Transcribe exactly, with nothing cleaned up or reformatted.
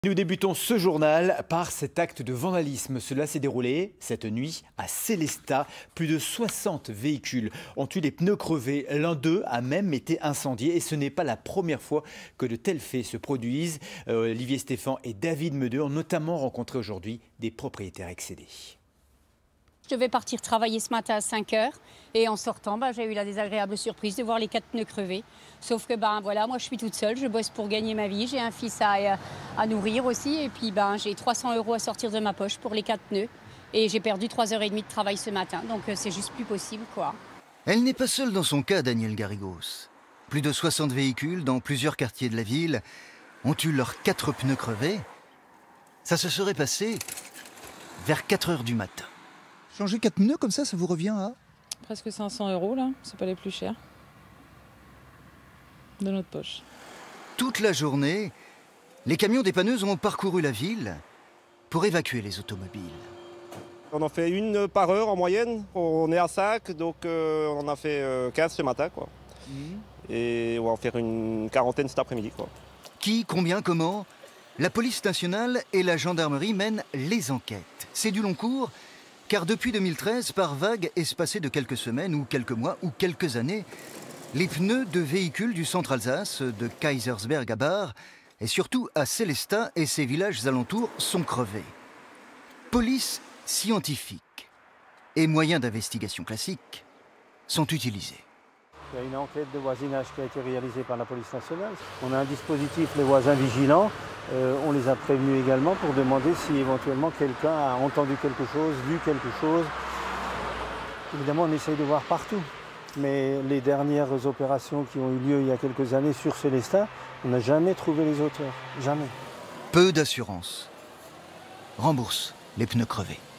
Nous débutons ce journal par cet acte de vandalisme. Cela s'est déroulé cette nuit à Sélestat. Plus de soixante véhicules ont eu les pneus crevés. L'un d'eux a même été incendié et ce n'est pas la première fois que de tels faits se produisent. Euh, Olivier Stéphan et David Meudeux ont notamment rencontré aujourd'hui des propriétaires excédés. Je devais partir travailler ce matin à cinq heures et en sortant, bah, j'ai eu la désagréable surprise de voir les quatre pneus crevés. Sauf que ben, voilà, moi je suis toute seule, je bosse pour gagner ma vie, j'ai un fils à, à nourrir aussi et puis ben, j'ai trois cents euros à sortir de ma poche pour les quatre pneus. Et j'ai perdu trois heures trente de travail ce matin, donc c'est juste plus possible, quoi. Elle n'est pas seule dans son cas, Danielle Garrigos. Plus de soixante véhicules dans plusieurs quartiers de la ville ont eu leurs quatre pneus crevés. Ça se serait passé vers quatre heures du matin. Changer quatre pneus comme ça, ça vous revient à presque cinq cents euros là, c'est pas les plus chers de notre poche. Toute la journée, les camions dépanneuses ont parcouru la ville pour évacuer les automobiles. On en fait une par heure en moyenne, on est à cinq, donc euh, on en a fait euh, quinze ce matin, quoi. Mmh. Et on va en faire une quarantaine cet après-midi, quoi. Qui, combien, comment? La police nationale et la gendarmerie mènent les enquêtes. C'est du long cours, car depuis deux mille treize, par vague espacée de quelques semaines ou quelques mois ou quelques années, les pneus de véhicules du centre Alsace, de Kaysersberg à Bar, et surtout à Sélestat et ses villages alentours sont crevés. Police scientifique et moyens d'investigation classiques sont utilisés. Il y a une enquête de voisinage qui a été réalisée par la police nationale. On a un dispositif, les voisins vigilants. Euh, on les a prévenus également pour demander si éventuellement quelqu'un a entendu quelque chose, vu quelque chose. Évidemment, on essaye de voir partout. Mais les dernières opérations qui ont eu lieu il y a quelques années sur Sélestat, on n'a jamais trouvé les auteurs. Jamais. Peu d'assurance. Rembourse les pneus crevés.